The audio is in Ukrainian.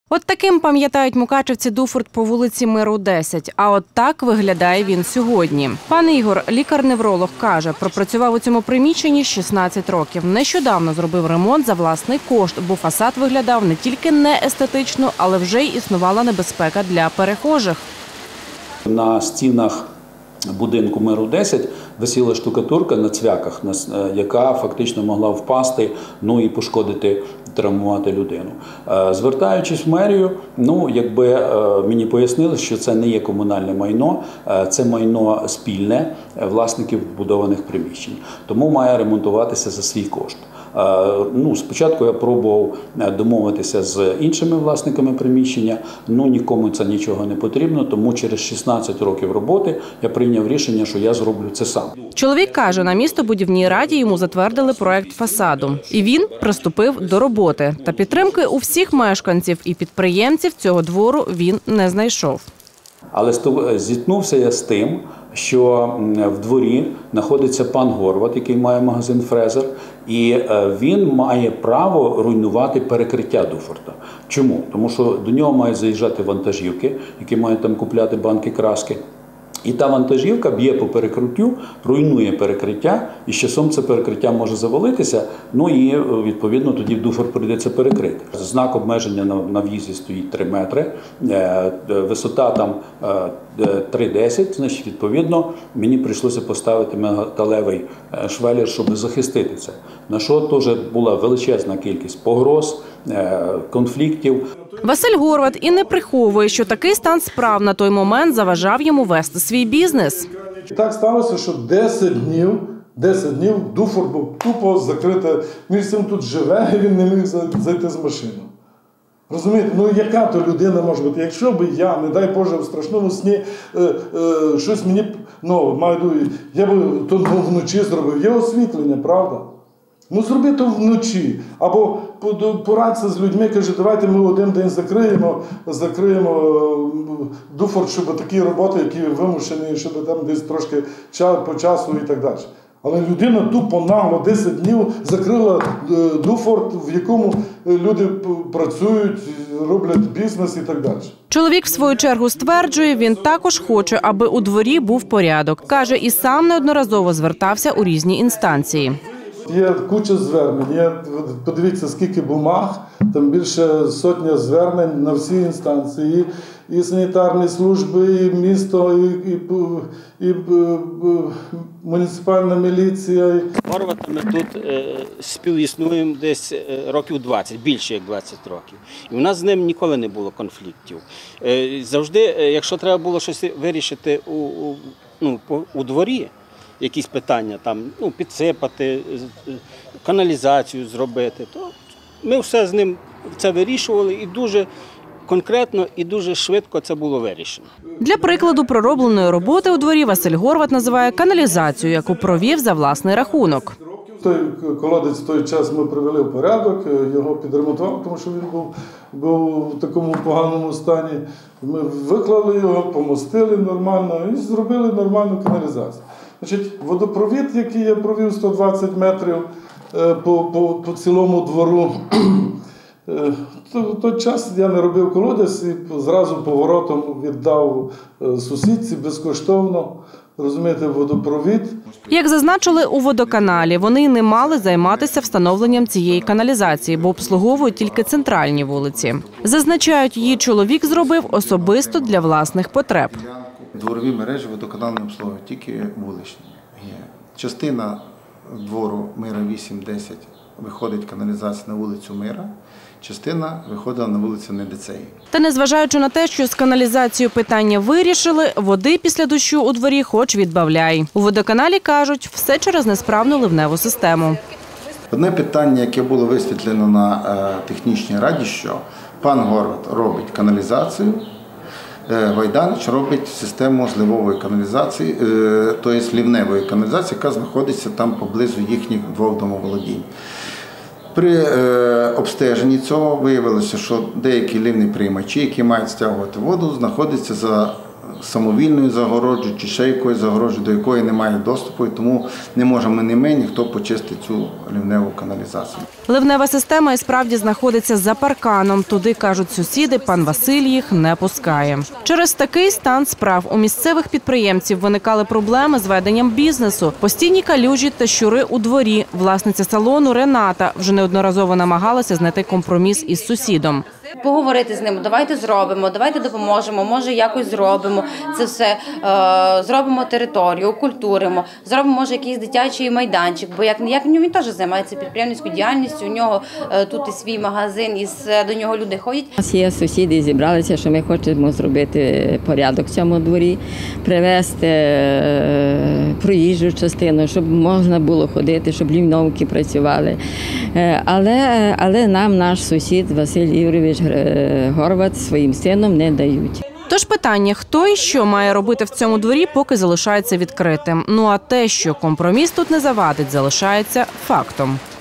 От таким пам'ятають мукачевці Дуфорт по вулиці Миру, 10. А от так виглядає він сьогодні. Пан Ігор, лікар-невролог, каже, пропрацював у цьому приміщенні 16 років. Нещодавно зробив ремонт за власний кошт, бо фасад виглядав не тільки неестетично, але вже й існувала небезпека для перехожих. На стінах будинку Миру 10 висіла штукатурка на цвяках, яка фактично могла впасти, і пошкодити, травмувати людину. Звертаючись в мерію, мені пояснили, що це не є комунальне майно, це майно спільне власників будованих приміщень. Тому має ремонтуватися за свій кошт. Спочатку я пробував домовитися з іншими власниками приміщення, нікому це нічого не потрібно, тому через 16 років роботи я прийняв рішення, що я зроблю це сам. Чоловік каже, на містобудівній раді йому затвердили проект фасаду. І він приступив до роботи. Та підтримки у всіх мешканців і підприємців цього двору він не знайшов. Але зіткнувся я з тим, що в дворі знаходиться пан Горват, який має магазин «Фрезер», і він має право руйнувати перекриття Дуфорта. Чому? Тому що до нього мають заїжджати вантажівки, які мають там купляти банки краски. І та вантажівка б'є по перекриттю, руйнує перекриття, і з часом це перекриття може завалитися, і відповідно тоді Дуфорт прийдеться перекрити. Знак обмеження на в'їзді стоїть 3 метри, висота там 3,10, значить відповідно мені прийшлося поставити металевий швелір, щоб захистити це. На що теж була величезна кількість погроз, конфліктів. Василь Горват і не приховує, що такий стан справ на той момент заважав йому вести свій бізнес. Так сталося, що 10 днів Дуфорт був тупо закритий. Він всім тут живе, і він не міг зайти з машини. Розумієте, яка то людина може бути? Якщо б я, не дай Боже, в страшному сні щось мені, я б то вночі зробив. Є освітлення, правда? Зроби то вночі. Або порадься з людьми, каже, давайте ми один день закриємо Дуфорт, щоб такі роботи, які вимушені, щоб там десь трошки по часу і так далі. Але людина тупо нагло 10 днів закрила Дуфорт, в якому люди працюють, роблять бізнес і так далі. Чоловік, в свою чергу, стверджує, він також хоче, аби у дворі був порядок. Каже, і сам неодноразово звертався у різні інстанції. Є куча звернень, подивіться, скільки бумаг, там більше сотня звернень на всі інстанції, і санітарні служби, і місто, і муніципальна міліція. Горватами тут співіснуємо десь років 20, більше як 20 років. І у нас з ним ніколи не було конфліктів. Завжди, якщо треба було щось вирішити у дворі, якісь питання, підсипати, каналізацію зробити, то ми все з ним це вирішували і дуже конкретно і дуже швидко це було вирішено. Для прикладу проробленої роботи у дворі Василь Горват називає каналізацію, яку провів за власний рахунок. Той колодець в той час ми привели в порядок, його підремонтували, тому що він був в такому поганому стані. Ми виклали його, помостили нормально і зробили нормальну каналізацію. Водопровід, який я провів 120 метрів по цілому двору, в той час я не робив колодязь і зразу поворотом віддав сусідці безкоштовно, розумієте, водопровід. Як зазначили у водоканалі, вони не мали займатися встановленням цієї каналізації, бо обслуговують тільки центральні вулиці. Зазначають, її чоловік зробив особисто для власних потреб. Дворові мережі водоканал не обслуговує, тільки вуличні. Частина двору Мира 8-10 виходить каналізація на вулицю Мира, частина виходила на вулицю Недицеї. Та незважаючи на те, що з каналізацією питання вирішили, води після дощу у дворі хоч відбавляй. У водоканалі кажуть, все через несправну ливневу систему. Одне питання, яке було висвітлено на технічній раді, що пан Горват робить каналізацію, Вайданич робить систему зливової каналізації, тобто лівневої каналізації, яка знаходиться там поблизу їхніх 2 домоволодінь. При обстеженні цього виявилося, що деякі лівні приймачі, які мають стягувати воду, знаходяться за самовільною загороджою чи ще якоюсь загороджою, до якої немає доступу, і тому не можемо ні ми, ніхто почистити цю ливневу каналізацію. Ливнева система і справді знаходиться за парканом. Туди, кажуть сусіди, пан Василь їх не пускає. Через такий стан справ у місцевих підприємців виникали проблеми з веденням бізнесу. Постійні калюжі та щури у дворі. Власниця салону Рената вже неодноразово намагалася знайти компроміс із сусідом. Поговорити з ним, давайте зробимо, давайте допоможемо, може якось зробимо це все, зробимо територію, окультуримо, зробимо, може, якийсь дитячий майданчик, бо як він теж займається підприємницькою діяльністю, у нього тут і свій магазин, і до нього люди ходять. У нас є сусіди, зібралися, що ми хочемо зробити порядок в цьому дворі, привезти проїжджу частину, щоб можна було ходити, щоб лівновки працювали. Але нам наш сусід Василь Ігорович Горват своїм сином не дають. Тож питання, хто і що має робити в цьому дворі, поки залишається відкритим. Ну а те, що компроміс тут не завадить, залишається фактом.